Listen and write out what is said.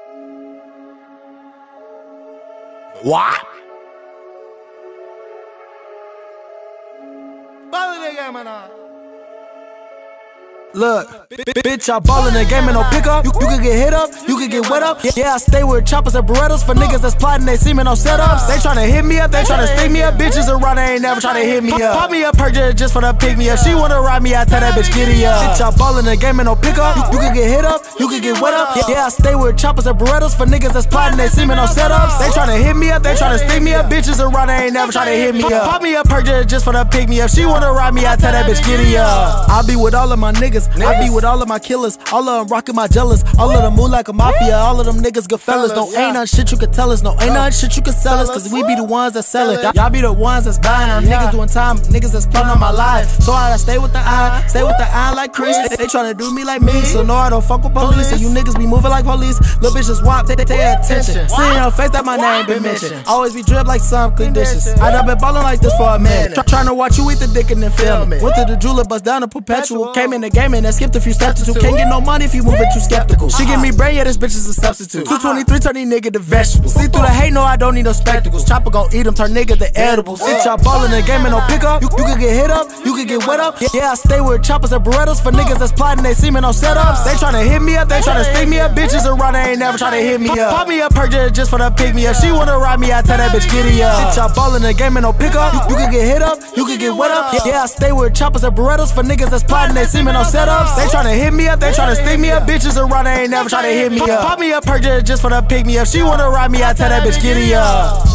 What? Ballin' the game, man. Look, bitch, I ball in the game and no pickup. You can get hit up, you can get wet up. Yeah, I stay with choppers and Berettas for niggas that's plotting, they see me no setups. They tryna hit me up, they tryna stick me up. Bitches around, they ain't never tryna hit me up. Pop me up, purchase just for the pick me up. She wanna ride me, I tell that bitch giddy up. Bitch, I ball in the game and no pickup. You can get hit up, you can get wet up. Yeah, I stay with choppers and Berettas for niggas that's plotting, they see me no setups. They tryna hit me up, they tryna stick me up. Bitches around, they ain't never tryna hit me up. Pop me up, purchase just for the pick me up. She wanna ride me, I tell that bitch giddy up. I be with all of my niggas, I be with all of my killers, all of them rockin' my jealous, all of them move like a mafia, all of them niggas good fellas. No, ain't none shit you can tell us, no, ain't none shit you can sell us, cause we be the ones that sell it. Y'all be the ones that's buying them. Niggas doing time, niggas that's plotting on my life. So I gotta stay with the eye like Chris. They tryna do me like me, so no, I don't fuck with police. And you niggas be moving like police. Little bitches wop, they attention. See in her face that my name been mentioned. Always be drip like some clean dishes. I done been ballin' like this for a minute. Tryna watch you eat the dick and then film it. Went to the jeweler, bust down a perpetual. Came in the game and then skipped a few steps to two. Can't get no money if you moving too skeptical. She give me bread, yeah, this bitch is a substitute. 223 turn these nigga to vegetables. See through the hate, no, I don't need no spectacles. Chopper gon' eat them, turn nigga to edibles. Bitch, y'all ballin' the game and no pickup. You can get hit up, you can get wet up. Yeah, I stay with choppers and Berettas for niggas that's plotting, they see me no setups. They tryna hit me up, they tryna stick me up. Bitches around, they ain't never tryna hit me up. Pop me up, purchase just for the pick me up. She wanna ride me, I tell that bitch giddy up. Bitch, y'all ballin' the game and no pickup. You can get hit up, you can get wet up. Yeah, I stay with choppers and Berettas for niggas that's plotting, they see me no setups. They tryna hit me up, they tryna stick me up. Bitches around, they ain't never tryna hit me up. Pop me up, purchase just for the pick me up. She wanna ride me, I tell that bitch giddy up.